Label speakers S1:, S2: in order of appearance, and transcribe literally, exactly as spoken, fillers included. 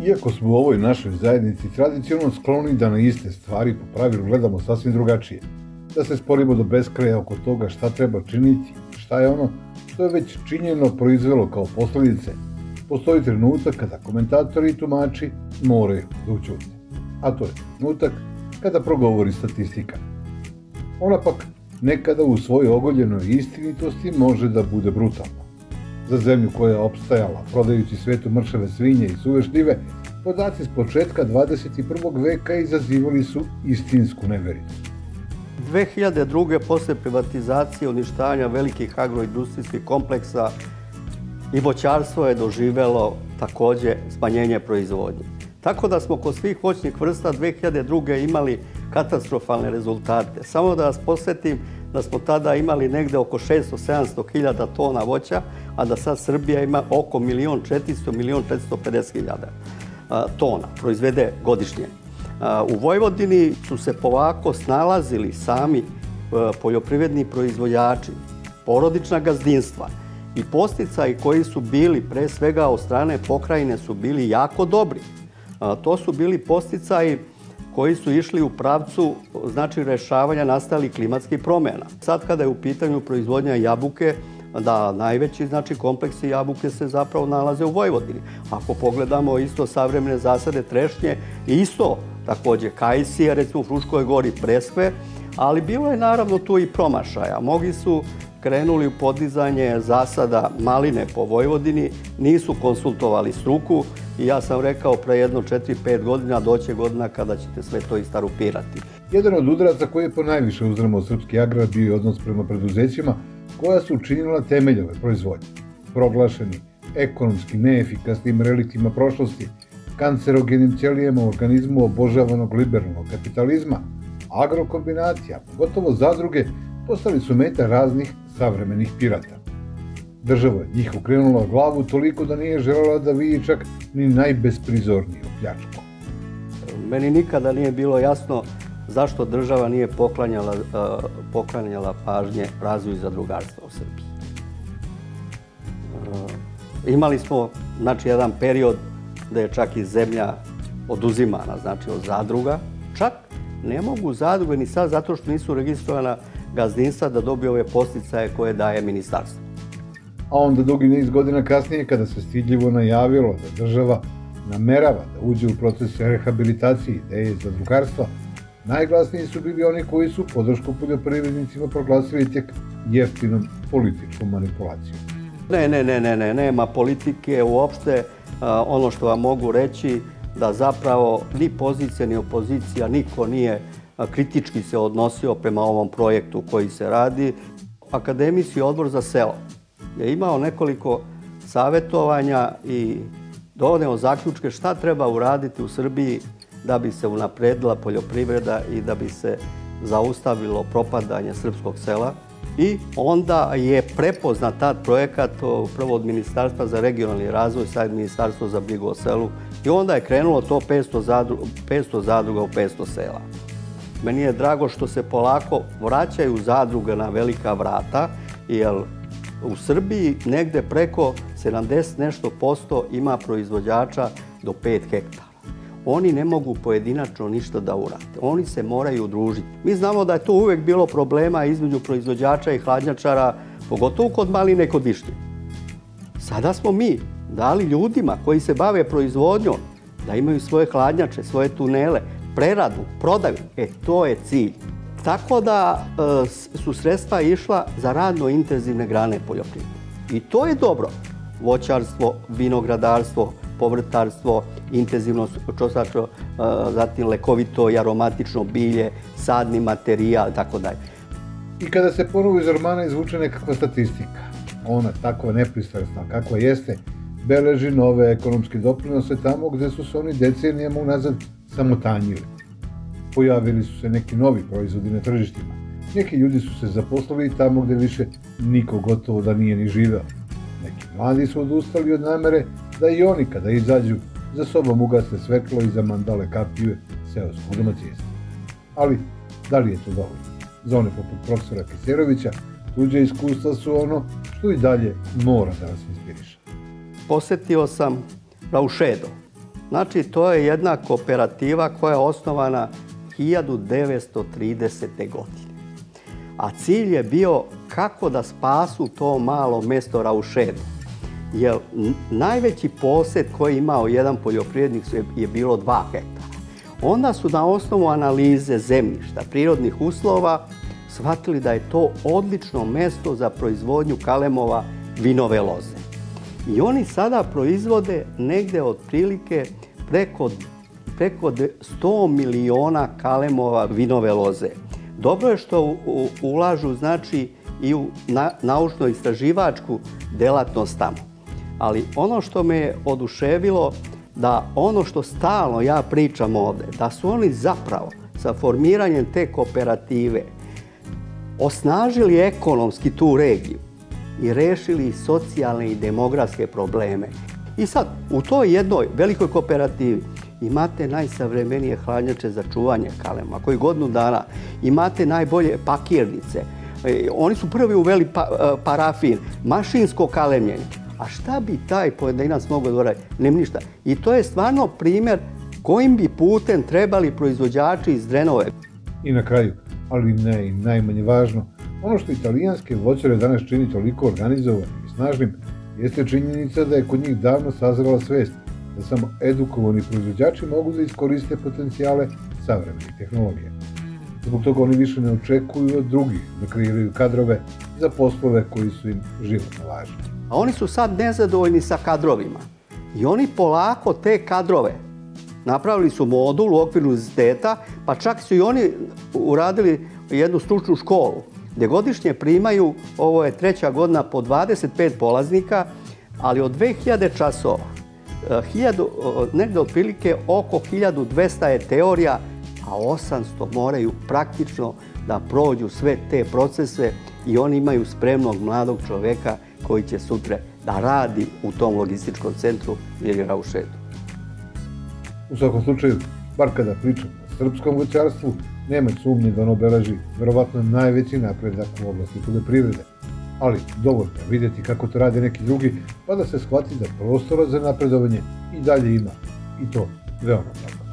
S1: Iako smo u ovoj našoj zajednici tradicionalno skloni da na iste stvari po pravilu gledamo sasvim drugačije, da se sporimo do beskraja oko toga šta treba činiti, šta je ono što je već činjeno proizvelo kao posljedice, postoji trenutak kada komentatori i tumači moraju da ućute. A to je trenutak kada progovori statistika. Ona pak nekada u svojoj ogoljenoj istinitosti može da bude brutalna. Za zemlju koja je opstajala prodajući svetu mršave svinje i suve šljive, podaci s početka dvadeset prvog veka izazivali su istinsku nevericu.
S2: dve hiljade druge. posle privatizacije uništavanja velikih agroindustrijskih kompleksa i voćarstvo je doživelo takođe smanjenje proizvodnje. Tako da smo kod svih voćnih vrsta dve hiljade druge. imali katastrofalne rezultate. Samo da vas podsjetim da smo tada imali negde oko šesto do sedamsto hiljada tona voća, a da sad Srbija ima oko milion četiristo, milion četiristo pedeset hiljada tona proizvede godišnje. U Vojvodini su se polako snalazili sami poljoprivredni proizvođači, porodična gazdinstva i podsticaji koji su bili pre svega od strane pokrajine su bili jako dobri. To su bili podsticaji koji su išli u pravcu znači rešavanja nastalih klimatskih promjena. Sad kada je u pitanju proizvodnja jabuke, da najveći znači kompleksi jabuke se zapravo nalaze u Vojvodini. Ako pogledamo isto savremene zasade trešnje, isto takođe kajsije, recimo u Fruškoj gori breskve, ali bilo je naravno tu i promašaja. Mnogi su krenuli u podizanje zasada maline po Vojvodini, nisu konsultovali struku i ja sam rekao pre jedno četiri pet godina doće godina kada ćete sve to istarupirati.
S1: Jedan od udaraca koji je po najviše uzdramao srpski agrar bio je odnos prema preduzećima koja su učinila temeljove proizvodnje. Proglašeni ekonomski neefikasnim reliktima prošlosti, kancerogenim ćelijama u organizmu obožavanog liberalnog kapitalizma, agrokombinacija, pogotovo zadruge, postali su meta raznih savremenih pirata. Država je njih okrenula glavu toliko da nije želela da vidi čak ni najbesprizorniju pljačku.
S2: Meni nikada nije bilo jasno zašto država nije poklanjala, poklanjala pažnje razvoju zadrugarstva u Srbiji. Imali smo znači, jedan period da je čak i zemlja oduzimana znači, od zadruga. Čak ne mogu zadruge ni sad zato što nisu registrovana gazdinstva da dobiju ove podsticaje koje daje ministarstvo.
S1: A onda dugi niz godina kasnije, kada se stidljivo najavilo da država namerava da uđe u proces rehabilitacije ideje zadrugarstva, najglasniji su bili oni koji su podršku poljoprivrednicima proglasili tek jeftinom političkom manipulacijom.
S2: Ne, ne, ne, ne, ne, nema politike uopšte. Ono što vam mogu reći da zapravo ni pozicija ni opozicija, niko nije kritički se odnosio prema ovom projektu koji se radi. Akademijski odbor za selo je imao nekoliko savjetovanja i doneo zaključke šta treba uraditi u Srbiji da bi se unapredila poljoprivreda i da bi se zaustavilo propadanje srpskog sela. I onda je prepoznat tad projekat prvo od Ministarstva za regionalni razvoj, sad Ministarstvo za brigu o selu i onda je krenulo to petsto zadruga u petsto sela. Meni je drago što se polako vraćaju zadruge na velika vrata, jer u Srbiji negde preko sedamdeset nešto posto ima proizvođača do pet hektara. Oni ne mogu pojedinačno ništa da urade. Oni se moraju udružiti. Mi znamo da je to uvek bilo problema između proizvođača i hladnjačara, pogotovo kod maline i kod višnje. Sada smo mi dali ljudima koji se bave proizvodnjom da imaju svoje hladnjače, svoje tunele, preradu, prodaju. E, to je cilj. Tako da su sredstva išla za radno intenzivne grane poljoprivrede. I to je dobro. Voćarstvo, vinogradarstvo, povrtarstvo, intenzivno čosačo, zatim lekovito i aromatično bilje, sadni materijal, tako dalje.
S1: I kada se ponovo iz ormana izvuče nekakva statistika, ona takva nepristrasna kakva jeste, beleži nove ekonomske doprinose tamo gde su se oni decenijama unazad samotanjili. Pojavili su se neki novi proizvodi na tržištima. Neki ljudi su se zaposlili tamo gde više niko gotovo da nije ni živeo. Neki mladi su odustali od namere da i oni kada izađu za sobom ugase svetlo i za mandale kapiju seoskog domaćinstva. Ali, da li je to dovoljno? Za one poput profesora Keserovića, tuđe iskustva su ono što i dalje mora da nas inspiriše.
S2: Posetio sam Raušedo, Znači, to je jedna kooperativa koja je osnovana hiljadu devetsto tridesete. godine. A cilj je bio kako da spasu to malo mesto Raušedo. Jer najveći posjed koji je imao jedan poljoprivrednik je bilo dva hektara. Onda su na osnovu analize zemljišta, prirodnih uslova, shvatili da je to odlično mesto za proizvodnju kalemova vinove loze. I oni sada proizvode negde otprilike preko, preko sto miliona kalemova vinove loze. Dobro je što u, u, ulažu znači i u na, naučno-istraživačku delatnost tamo. Ali ono što me je oduševilo, da ono što stalno ja pričam ovde, da su oni zapravo sa formiranjem te kooperative osnažili ekonomski tu regiju i rešili socijalne i demografske probleme. I sad, u toj jednoj velikoj kooperativi imate najsavremenije hladnjače za čuvanje kalema, koji godinu dana imate najbolje pakirnice. Oni su prvi uveli pa, parafin, mašinsko kalemljenje. A šta bi taj pojedinac mogao da uradi? Nema ništa. I to je stvarno primjer kojim bi putem trebali proizvođači iz Drenove.
S1: I na kraju, ali ne i najmanje važno, ono što italijanske voćare danas čini toliko organizovanim i snažnim, jeste činjenica da je kod njih davno sazrela svest da samo edukovani proizvođači mogu da iskoriste potencijale savremenih tehnologija. Zbog toga oni više ne očekuju od drugih da kreiraju kadrove za poslove koji su im životno važni.
S2: A oni su sad nezadovoljni sa kadrovima. I oni polako te kadrove napravili su modul u okviru univerziteta, pa čak su i oni uradili jednu stručnu školu, gdje godišnje primaju, ovo je treća godina, po dvadeset pet polaznika, ali od dve hiljade časova, hiljadu, negde otprilike oko hiljadu dvesta je teorija, a osamsto moraju praktično da prođu sve te procese i oni imaju spremnog mladog čoveka koji će sutra da radi u tom logističkom centru ili Raušedu.
S1: U svakom slučaju, bar kada pričam o srpskom voćarstvu, nema sumnje da ono beleži verovatno najveći napredak u oblasti poljoprivrede. Ali dovoljno je vidjeti kako to rade neki drugi, pa da se shvati da prostora za napredovanje i dalje ima. I to veoma tako.